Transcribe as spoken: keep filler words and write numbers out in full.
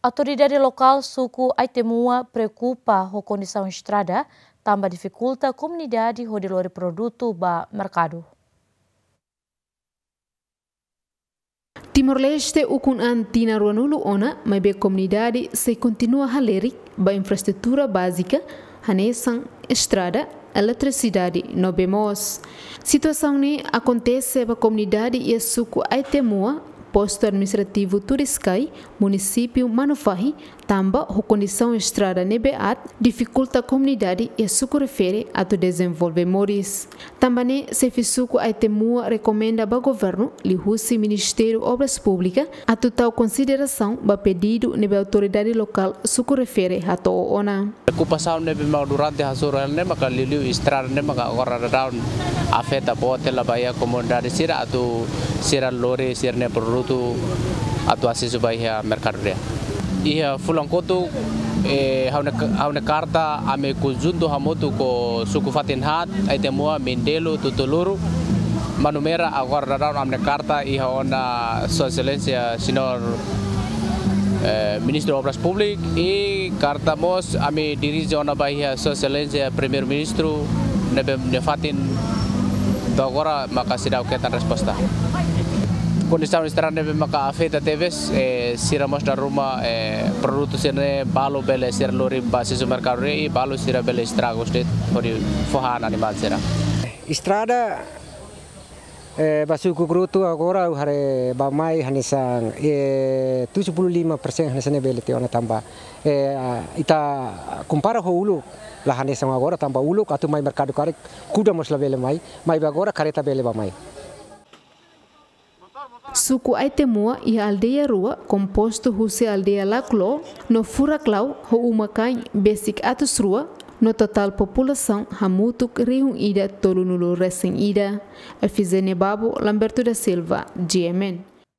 Autoridade local suku Aitemua preocupa com a condição estrada, também dificulta a comunidade rodilor produto ba mercado. Timor-Leste ukun antina ruanulu ona, mas be comunidade se continua halerik ba infraestrutura básica, hanesan estrada, eletricidade no bemos. Situação ni acontece ba comunidade e suku Aitemua, posto administrativo Turiscai, município Manufahi, também a condição estrada nebeat dificulta a comunidade e suco refere a tu desenvolver moris. Também se fisuco Aitemua recomenda ao governo, lihusi Ministério Obras Públicas, a tu tal consideração ba pedido nebe autoridade local suco refere a to ona. Preocupação nebe mau durante hasural ne maka liliu estrada ne maka agora down afeta bote la bahia comunidade sira atu sira lore sirne produto atu asisu bahia mercado dia. Ia fulang kotu eh hauna hauna karta ame conjunto hamotu ko suku Fatinhat Aitemua Mindelo Tutuluru manumera agora down amne karta iha ona socialência senhor eh, Ministro Obras Públicas e carta mos ame dirige ona bahia socialência primeiro ministro nebe nefatin do agora maka sidau ketan resposta. Condição estrada nebe maka afeta teves eh, siramos da rumah eh, produto sene balo bele ser lori basis mercado e balo sira bele estragos de pori forran animal sera. Estrada eh, basuku grutu agora hare bamai hanisang eh, tujuh puluh lima persen hanisane bele te ona tamba eh, ita compara ho ulu la hanisang agora tamba ulu atu mai mercado karek kuda mos la bele mai mai agora careta bele bamai. Suku Aitemua e a aldeia Rua, composto huse aldeia Laclo, no Furaclau, ho umakai basic atus Rua, no total população hamutuk rihung ida tolunulu recém ida. A fizene babo Lamberto da Silva, G M N.